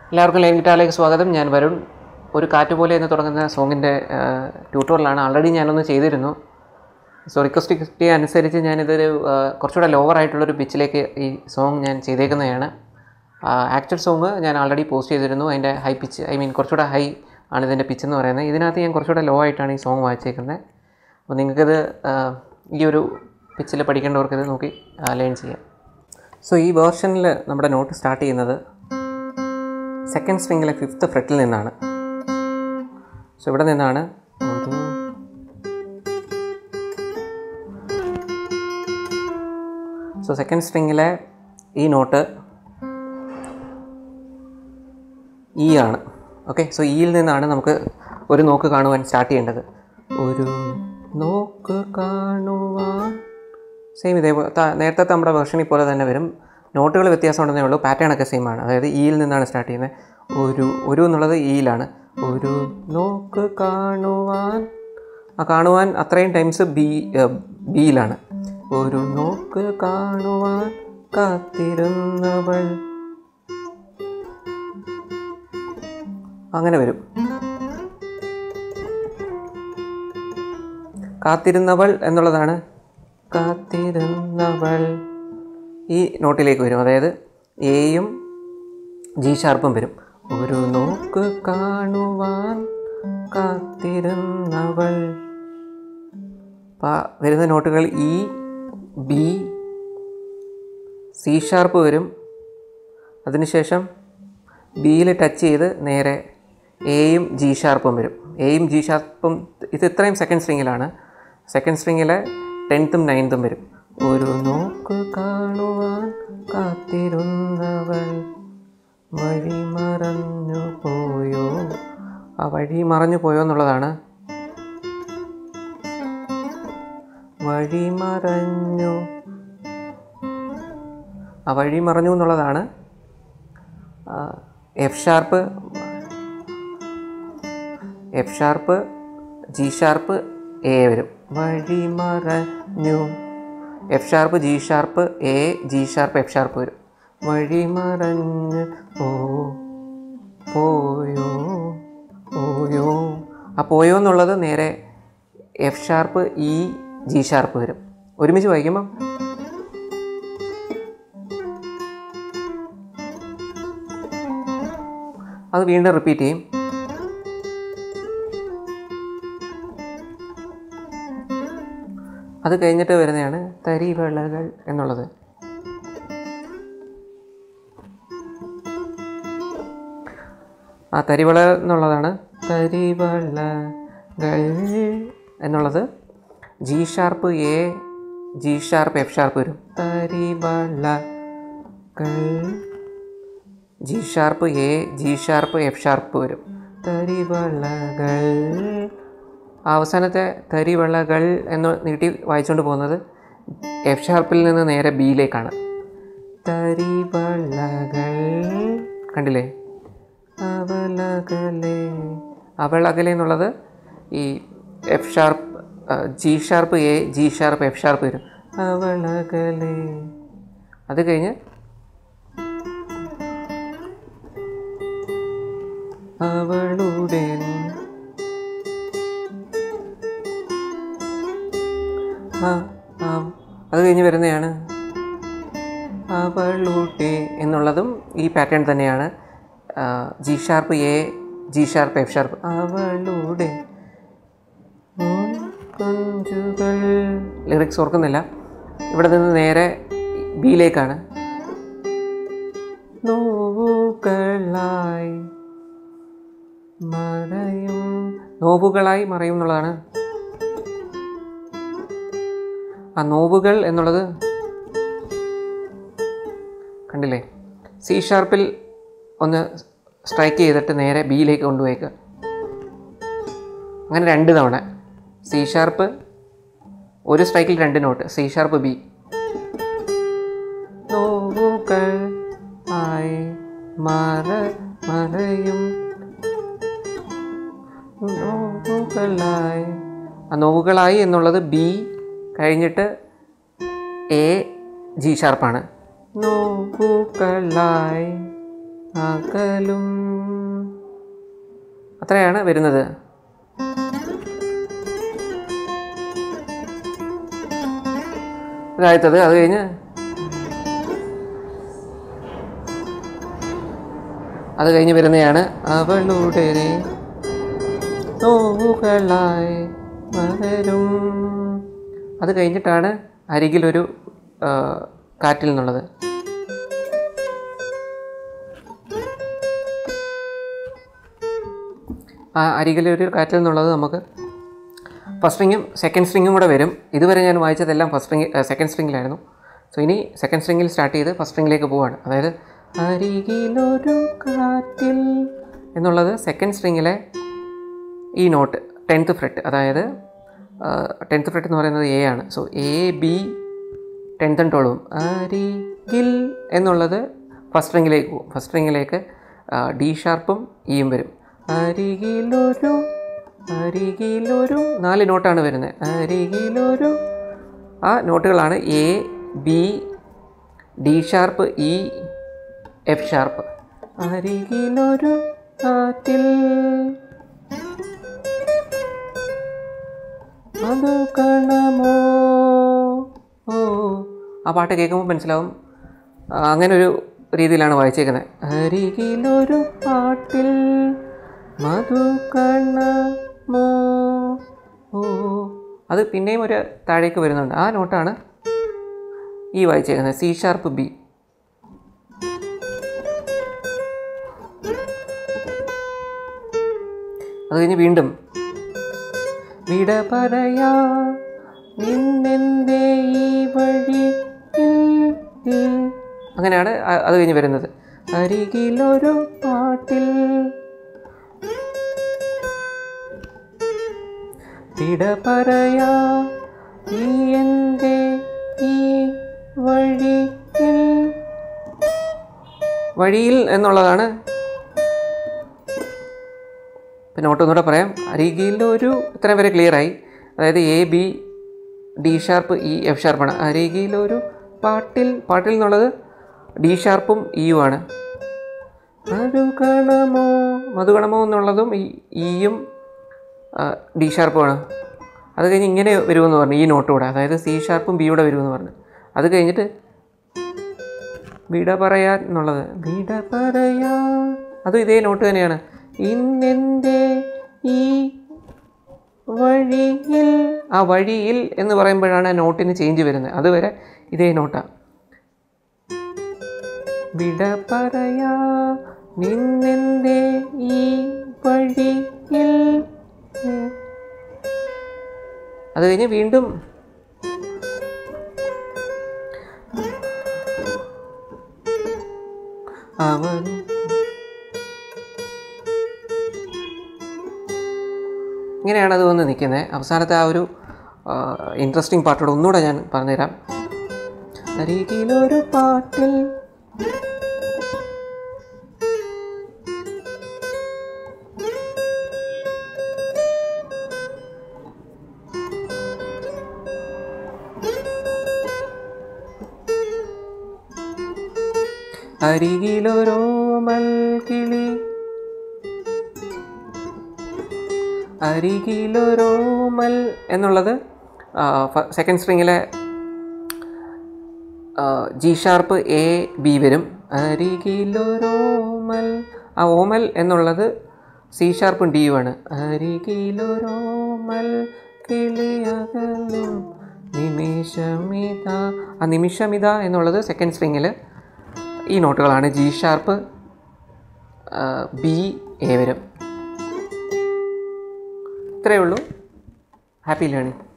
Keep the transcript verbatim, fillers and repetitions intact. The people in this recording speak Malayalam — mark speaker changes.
Speaker 1: എല്ലാവർക്കും ലൈൻ ഗിറ്റാറിലേക്ക് സ്വാഗതം. ഞാൻ വരുൺ. ഒരു കാറ്റ് പോലെ എന്ന് തുടങ്ങുന്ന സോങ്ങിൻ്റെ ട്യൂട്ടോറിയലാണ്. ആൾറെഡി ഞാനൊന്ന് ചെയ്തിരുന്നു. സോ റിക്വസ്റ്റ് കിട്ടിയ അനുസരിച്ച് ഞാനിതൊരു കുറച്ചുകൂടെ ലോവർ ആയിട്ടുള്ളൊരു പിച്ചിലേക്ക് ഈ സോങ് ഞാൻ ചെയ്തേക്കുന്നതാണ്. ആക്ച്വൽ സോങ് ഞാൻ ആൾറെഡി പോസ്റ്റ് ചെയ്തിരുന്നു. അതിൻ്റെ ഹൈ പിച്ച്, ഐ മീൻ കുറച്ചുകൂടെ ഹൈ ആണ് ഇതിൻ്റെ പിച്ച് എന്ന് പറയുന്നത്. ഇതിനകത്ത് ഞാൻ കുറച്ചുകൂടെ ലോ ആയിട്ടാണ് ഈ സോങ് വായിച്ചേക്കുന്നത്. അപ്പോൾ നിങ്ങൾക്കിത് ഈ ഒരു പിച്ചിൽ പഠിക്കേണ്ടവർക്കിത് നോക്കി ലേൺ ചെയ്യാം. സോ ഈ വേർഷനിൽ നമ്മുടെ നോട്ട് സ്റ്റാർട്ട് ചെയ്യുന്നത് സെക്കൻഡ് സ്ട്രിങ്ങിലെ ഫിഫ്ത്ത് ഫ്രെറ്റിൽ നിന്നാണ്. സോ ഇവിടെ നിന്നാണ് ഒരു സോ സെക്കൻഡ് സ്ട്രിങ്ങിലെ ഈ നോട്ട് ഇ ആണ്. ഓക്കെ, സോ ഇയിൽ നിന്നാണ് നമുക്ക് ഒരു നോക്ക് കാണുവാൻ സ്റ്റാർട്ട് ചെയ്യേണ്ടത്. ഒരു നോക്ക് കാണുവാൻ സെയിം ഇതേപോലെ നേരത്തെ നമ്മുടെ വേർഷനിൽ പോലെ തന്നെ വരും. നോട്ടുകൾ വ്യത്യാസം ഉണ്ടെന്നേ ഉള്ളൂ, പാറ്റേൺ ഒക്കെ സെയിം ആണ്. അതായത് ഇയിൽ നിന്നാണ് സ്റ്റാർട്ട് ചെയ്യുന്നത്. ഒരു ഒരു എന്നുള്ളത് ഇയിലാണ്. ഒരു നോക്ക് കാണുവാൻ, ആ കാണുവാൻ അത്രയും ടൈംസ് ബി ബിയിലാണ്. ഒരു നോക്ക് കാണുവാൻ കാത്തിരുന്നവൾ, അങ്ങനെ വരും. കാത്തിരുന്നവൾ എന്നുള്ളതാണ് കാത്തിരുന്നവൾ ഈ നോട്ടിലേക്ക് വരും. അതായത് എയും ജി ഷാർപ്പും വരും. ഒരു നോക്ക് കാണുവാൻ കാത്തിരുന്നവൾ. അപ്പം വരുന്ന നോട്ടുകൾ ഇ, ബി, സി ഷാർപ്പ് വരും. അതിനുശേഷം ബിയിൽ ടച്ച് ചെയ്ത് നേരെ എയും ജി ഷാർപ്പും വരും. എയും ജി ഷാർപ്പും ഇത് ഇത്രയും സെക്കൻഡ് സ്ട്രിങ്ങിലാണ്. സെക്കൻഡ് സ്ട്രിങ്ങിലെ ടെൻത്തും നയൻത്തും വരും. ഒരു നോക്ക് കാണുവാൻ കാത്തിരുന്നവൾ വഴി മറഞ്ഞു പോയോ. ആ വഴി മറഞ്ഞു പോയോ എന്നുള്ളതാണ് വഴി മറഞ്ഞു ആ വഴി മറഞ്ഞു എന്നുള്ളതാണ് F sharp, F sharp, G sharp, A വരും. വഴി മറഞ്ഞു, F sharp, G sharp, A, G sharp, F sharp വരും. വഴി മറഞ്ഞ് പോ പോയോ പോയോ ആ പോയോ എന്നുള്ളത് നേരെ F sharp, E, G sharp വരും. ഒരുമിച്ച് വായിക്കുമ്പം അത് വീണ്ടും റിപ്പീറ്റ് ചെയ്യും. അത് കഴിഞ്ഞിട്ട് വരുന്നതാണ് തരിവളകൾ എന്നുള്ളത്. ആ തരിവള എന്നുള്ളതാണ് തരിവളകൾ എന്നുള്ളത് G sharp, A, G sharp, F sharp വരും. തരിവളകൾ, G sharp, A, G sharp, F sharp വരും. തരിവളകൾ. അവസാനത്തെ തരിവളകൾ എന്ന് നീട്ടി വായിച്ചുകൊണ്ട് പോകുന്നത് എഫ് ഷാർപ്പിൽ നിന്ന് നേരെ ബിയിലേക്കാണ്. തരിവളകൾ കണ്ടില്ലേ? അവളകലെ, അവളകലെ എന്നുള്ളത് ഈ F sharp, G sharp, A, G sharp, F sharp വരും. അവളകലെ. അത് കഴിഞ്ഞ് അവളുടെ, അത് കഴിഞ്ഞ് വരുന്നതാണ് അവളുടെ എന്നുള്ളതും ഈ പാറ്റേൺ തന്നെയാണ്. G sharp, A, G sharp, F sharp. അവളുടെ കൊഞ്ചുകൾ, ലിറിക്സ് ഓർക്കുന്നില്ല. ഇവിടെ നിന്ന് നേരെ ബിയിലേക്കാണ്. നോവുകളായി മറയും, നോവുകളായി മറയും എന്നുള്ളതാണ്. ആ നോവുകൾ എന്നുള്ളത് കണ്ടില്ലേ? സി ഷാർപ്പിൽ ഒന്ന് സ്ട്രൈക്ക് ചെയ്തിട്ട് നേരെ ബിയിലേക്ക് കൊണ്ടുപോയേക്കുക. അങ്ങനെ രണ്ട് തവണ സി ഷാർപ്പ്, ഒരു സ്ട്രൈക്കിൽ രണ്ട് നോട്ട്, സി ഷാർപ്പ്, ബി. നോവുകൾ ആയി മറ മറയും നോവുകളായി. ആ നോവുകളായി എന്നുള്ളത് ബി കഴിഞ്ഞിട്ട് എ, ജി ഷാർപ്പാണ്. നോവുകളായി അകലും. അത്രയാണ് വരുന്നത്. ഇതായത് അത് കഴിഞ്ഞ് അത് കഴിഞ്ഞ് വരുന്നതാണ് അവളുടെ നോവുകളായി മലരും. അത് കഴിഞ്ഞിട്ടാണ് അരികിലൊരു കാറ്റിൽ നിന്നുള്ളത്. ആ അരികിലൊരു കാറ്റിൽ നിന്നുള്ളത് നമുക്ക് ഫസ്റ്റ് സ്ട്രിങ്ങും സെക്കൻഡ് സ്ട്രിങ്ങും കൂടെ വരും. ഇതുവരെ ഞാൻ വായിച്ചതെല്ലാം ഫസ്റ്റ് സ്ട്രിങ് സെക്കൻഡ് സ്ട്രിങ്ങിലായിരുന്നു. സോ ഇനി സെക്കൻഡ് സ്ട്രിങ്ങിൽ സ്റ്റാർട്ട് ചെയ്ത് ഫസ്റ്റ് സ്ട്രിങ്ങിലേക്ക് പോവുകയാണ്. അതായത് അരികിലൊരു കാറ്റിൽ എന്നുള്ളത് സെക്കൻഡ് സ്ട്രിങ്ങിലെ ഈ നോട്ട് ടെൻത്ത് ഫ്രെറ്റ്, അതായത് ടെൻത്ത് ഫ്രെറ്റ് എന്ന് പറയുന്നത് എ ആണ്. So A B tenth and ട്വൽവും. അരികിൽ എന്നുള്ളത് ഫസ്റ്റ് സ്ട്രിങ്ങിലേക്ക് പോകും. ഫസ്റ്റ് സ്ട്രിങ്ങിലേക്ക് ഡി ഷാർപ്പും ഇയും വരും. അരികിലൊരു അരികിലൊരു നാല് നോട്ടാണ് വരുന്നത്. അരികിലൊരു ആ നോട്ടുകളാണ് A B D sharp E F sharp. അരികിലൊരു കാറ്റിൽ അത് കാണമോ. ഓ ആ പാട്ട് കേൾക്കുമ്പോൾ മനസ്സിലാവും അങ്ങനൊരു രീതിയിലാണ് വായിച്ചേക്കുന്നത്. അരികിലൊരു പാട്ടിൽ മധു കാണമോ. ഓ അത് പിന്നെയും ഒരു താഴേക്ക് വരുന്നുണ്ട്. ആ നോട്ടാണ് ഈ വായിച്ചേക്കുന്നത്, സി ഷാർപ്പ് ബി. അത് കഴിഞ്ഞ് വീണ്ടും വിട പറയാ നിന്നെന്തേ ഈ വഴി. അങ്ങനെയാണ് അത് കഴിഞ്ഞ് വരുന്നത്. അരികിലൊരു പാട്ടിൽ വിട പറയാ നീ എൻ്റെ ഈ വഴിയിൽ. വഴിയിൽ എന്നുള്ളതാണ്. പിന്നെ ഒട്ടൊന്നുകൂടെ പറയാം. അരികിലൊരു ഇത്രയും വരെ ക്ലിയറായി. അതായത് A B D sharp E F ഷാർപ്പാണ്. അരികിലൊരു പാട്ടിൽ പാട്ടിൽ എന്നുള്ളത് ഡി ഷാർപ്പും ഇയും ആണ്. മധുഗണമോ മധുഗണമോ എന്നുള്ളതും ഈ ഇയും ഡി ഷാർപ്പുമാണ്. അത് കഴിഞ്ഞ് ഇങ്ങനെ വരുമെന്ന് പറഞ്ഞു, ഈ നോട്ട് കൂടെ, അതായത് സി ഷാർപ്പും ബിയുടെ വരുമെന്ന് പറഞ്ഞു. അത് കഴിഞ്ഞിട്ട് വിട പറയാ എന്നുള്ളത് വിട പറയാ അതും ഇതേ നോട്ട് തന്നെയാണ്. ഇന്നെൻ്റെ ഈ വഴിയിൽ. ആ വഴിയിൽ എന്ന് പറയുമ്പോഴാണ് നോട്ടിന് ചേഞ്ച് വരുന്നത്. അതുവരെ ഇതേ നോട്ടാണ്. വിട പറയാ നിന്നെൻ്റെ ഈ വഴിയിൽ. അത് കഴിഞ്ഞ് വീണ്ടും അവൻ. ഇങ്ങനെയാണ് അത് വന്ന് നിൽക്കുന്നത്. അവസാനത്തെ ആ ഒരു ഇൻട്രസ്റ്റിംഗ് പാട്ടോട് ഒന്നുകൂടെ ഞാൻ പറഞ്ഞുതരാം. അരികിലൊരു പാട്ടിൽ അരികിലൊരോമൽ കിളി. അരികിലൊരോമൽ എന്നുള്ളത് സെക്കൻഡ് സ്ട്രിങ്ങിലെ ജി ഷാർപ്പ് എ ബി വരും. അരികിലൊരോമൽ. ആ ഓമൽ എന്നുള്ളത് സി ഷാർപ്പും ഡിയുമാണ്. അരികിലൊരോമൽ കിളിയകലും നിമിഷമിത. ആ നിമിഷമിത എന്നുള്ളത് സെക്കൻഡ് സ്ട്രിങ്ങിൽ ഈ നോട്ടുകളാണ്. ജി ഷാർപ്പ് ബി എ വരും. ഇത്രയേ ഉള്ളൂ. Happy learning.